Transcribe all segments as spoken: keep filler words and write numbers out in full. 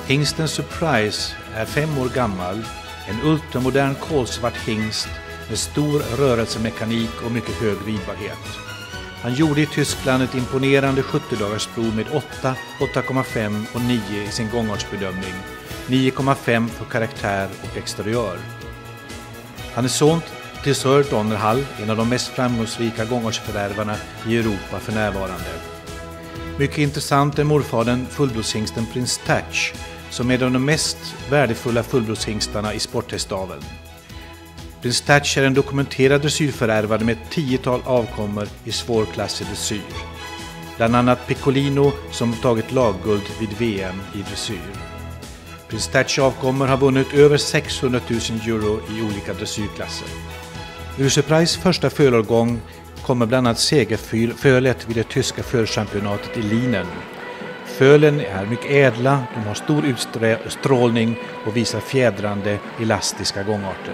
Hingsten Surprise är fem år gammal, en ultramodern kolsvart hingst med stor rörelsemekanik och mycket hög ridbarhet. Han gjorde i Tyskland ett imponerande sjuttio-dagarsprov med åtta, åtta komma fem och nio i sin gångartsbedömning, nio komma fem för karaktär och exteriör. Han är son till Sir Donner Hall, en av de mest framgångsrika gångartsförvärvarna i Europa för närvarande. Mycket intressant är morfadern fullblodshingsten Prince Tatch, som är en av de mest värdefulla fullblodshingstarna i sporthästaveln. Prince Tatch är en dokumenterad dressyrförärvare med ett tiotal avkommor i svårklassig dressyr. Bland annat Piccolino som tagit lagguld vid V M i dressyr. Prince Tatch avkommor har vunnit över sexhundratusen euro i olika dressyrklasser. Ur Surprise första fölårgång kommer bland annat segerfölet vid det tyska fölchampionatet i Linen. Fölen är mycket ädla, de har stor utstrålning och visar fjädrande, elastiska gångarter.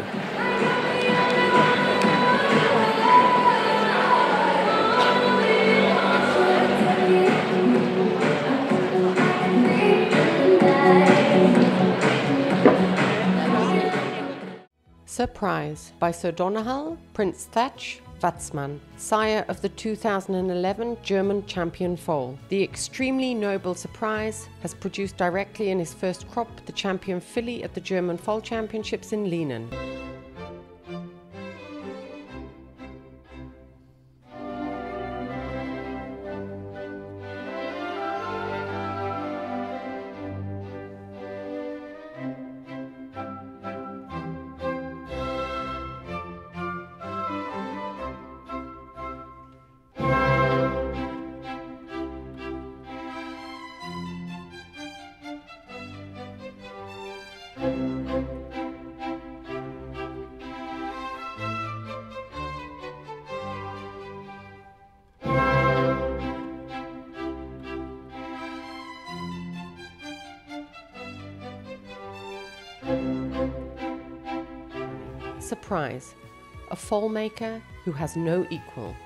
Surprise by Sir Donner Hall, Prince Thatch, Watzmann, sire of the two thousand eleven German champion foal. The extremely noble Surprise has produced directly in his first crop the champion filly at the German Foal Championships in Linen. Surprise, a foal maker who has no equal.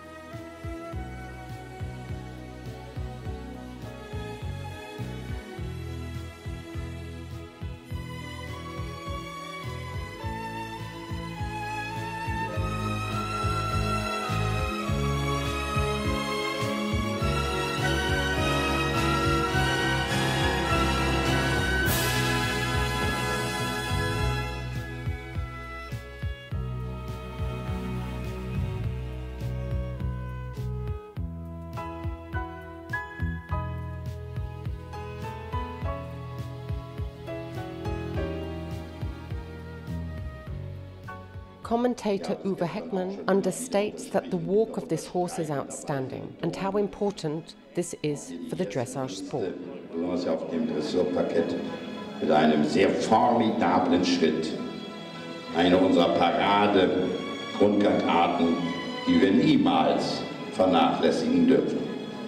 Commentator Uwe Heckmann understates that the walk of this horse is outstanding and how important this is for the dressage sport. Auf dem Dressurparkett mit einem sehr formidablen Schritt. Eine unserer Parade-Grundgangarten, die wir niemals vernachlässigen dürfen.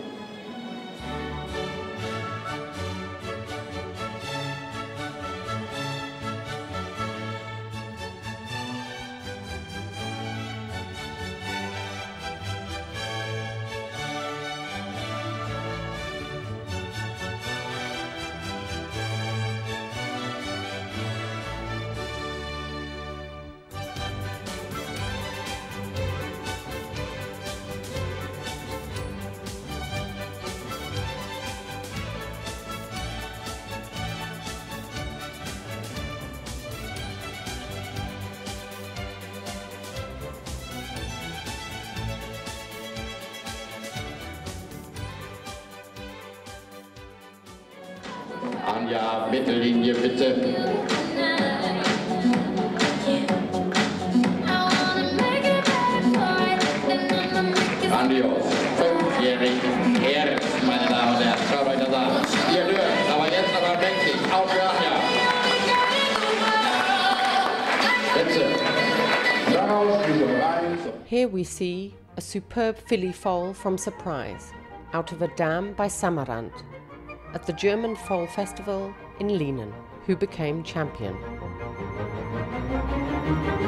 Anja, Mittellinie bitte. Grandios. Fünfjährig. Ehre, meine Damen und Herren. Schaut euch das an. Ihr dürft, aber jetzt noch mal mächtig. Auf für Anja. Bitte. Here we see a superb filly foal from Surprise, out of a dam by Samarant, at the German Foal Festival in Linen, who became champion.